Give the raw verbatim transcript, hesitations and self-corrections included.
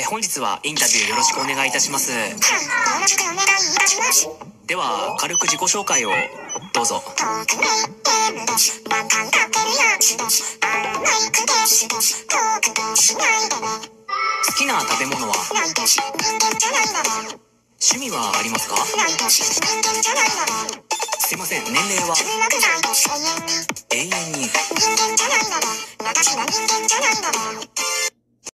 本日はインタビューよろしくお願いいたします。 はい、よろしくお願いいたします。 では、軽く自己紹介をどうぞ。 遠くにいるです。バカがってるやつです。あのマイクですです。遠くとしないでね。 好きな食べ物は？ ないです。人間じゃないだろう。 趣味はありますか？ ないです。人間じゃないだろう。 すいません、年齢は？ じゅうろくさいです。永遠に。 永遠に。 人間じゃないだろう。私は人間じゃないだろう。